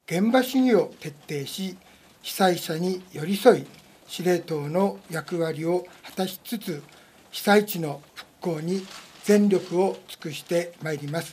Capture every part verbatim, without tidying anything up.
現場主義を徹底し、被災者に寄り添い、司令塔の役割を果たしつつ、被災地の復興に全力を尽くしてまいります。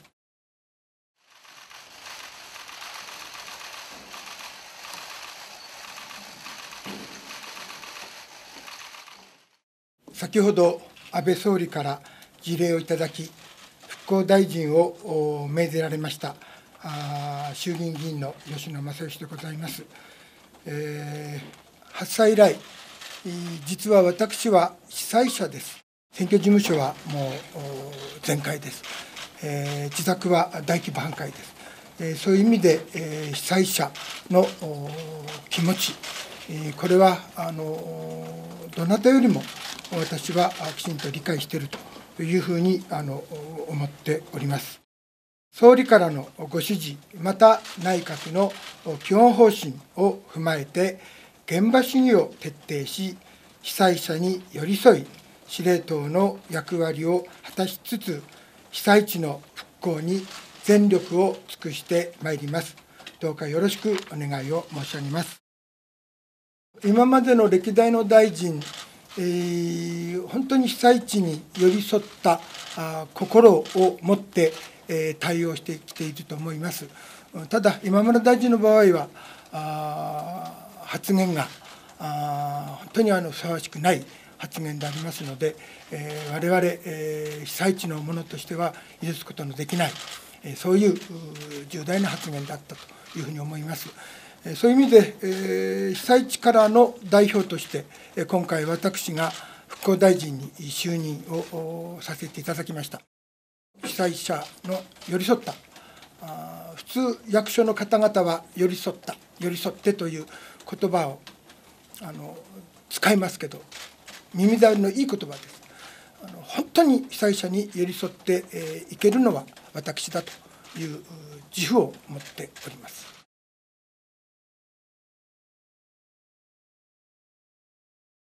先ほど安倍総理から辞令をいただき、復興大臣を命ぜられました衆議院議員の吉野正義でございます。えー、発災以来、実は私は被災者です。選挙事務所はもう全壊です。えー、自宅は大規模半壊です。えー、そういう意味で、えー、被災者の気持ち、えー、これはあのどなたよりも私はきちんと理解しているというふうにあの思っております。総理からのご指示、また内閣の基本方針を踏まえて、現場主義を徹底し、被災者に寄り添い、司令塔の役割を果たしつつ、被災地の復興に全力を尽くしてまいります。どうかよろしくお願いを申し上げます。今までの歴代の大臣、えー、本当に被災地に寄り添ったあ心を持って、えー、対応してきていると思います。ただ、今村大臣の場合は、あ発言があ本当にあのふさわしくない発言でありますので、えー、我々、えー、被災地の者としては許すことのできない、えー、そういう重大な発言だったというふうに思います。そういう意味で、えー、被災地からの代表として、今回、私が復興大臣に就任をさせていただきました。被災者の寄り添った、あ普通、役所の方々は寄り添った、寄り添ってという言葉をあの使いますけど、耳障りのいい言葉です。あの本当に被災者に寄り添ってい、えー、けるのは私だという自負を持っております。